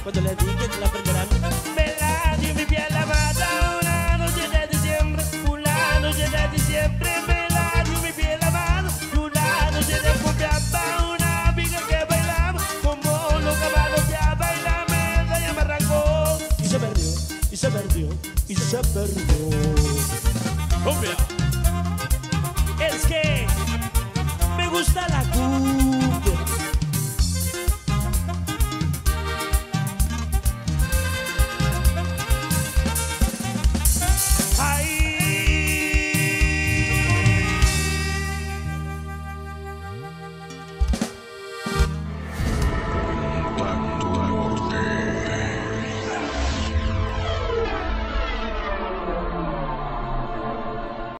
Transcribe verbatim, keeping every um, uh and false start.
cuando le dije que la perderán. Me la dio mi piel amada una noche de diciembre, una noche de diciembre. Me la dio mi piel amada una noche de cumbiamba, una amiga que bailaba como loca manoteaba y la medalla me arrancó. Y se perdió, y se perdió, y se perdió. Cumbia.